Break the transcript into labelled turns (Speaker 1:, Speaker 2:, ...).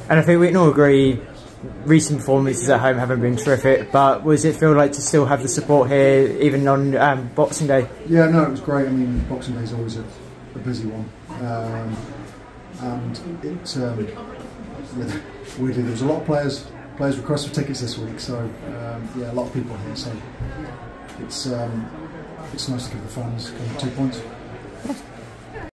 Speaker 1: And I think we can all agree recent performances at home haven't been terrific, but what does it feel like to still have the support here, even on Boxing Day?
Speaker 2: Yeah, no, it was great. I mean, Boxing Day is always a busy one. And weirdly, there was a lot of players request for tickets this week, so yeah, a lot of people here, so it's nice to give the fans kind of 2 points.